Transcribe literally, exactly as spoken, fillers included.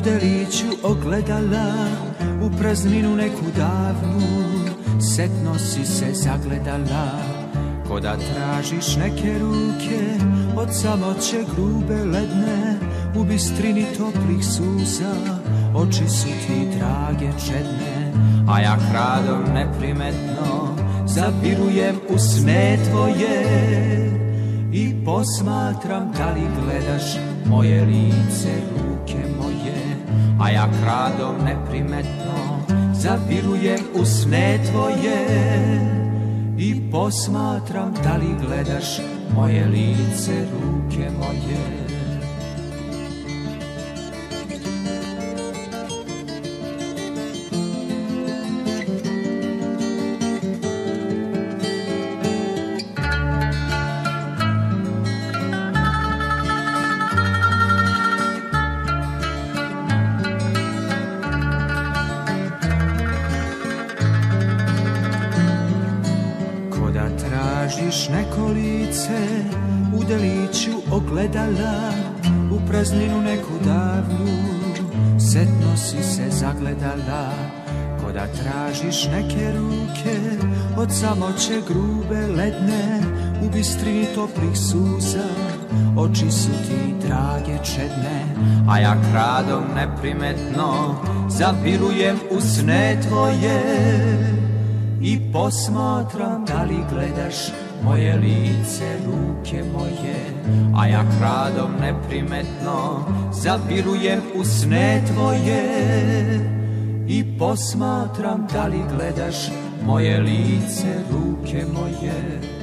u deliću ogledala, u prazninu neku davnu, setno si se zagledala, ko da tražiš neke ruke od samoće grube ledne, u bistrini toplih suza, oči su ti drage čedne, a ja kradom neprimetno zavirujem u sne tvoje i posmatram da li gledaš moje lice, ruke moje, a ja kradom neprimetno zavirujem u sne tvoje i posmatram da li gledaš moje lice, ruke moje. Tražiš neko lice u deliću ogledala, u prazninu neku davnu, setno si se zagledala, ko da tražiš neke ruke od samoće grube ledne, u bistrini toplih suza, oči su ti drage čedne, a ja kradom neprimetno zavirujem u sne tvoje i posmatram da li gledaš moje lice, ruke moje, a ja kradom neprimetno zavirujem u sne tvoje i posmatram da li gledaš moje lice, ruke moje.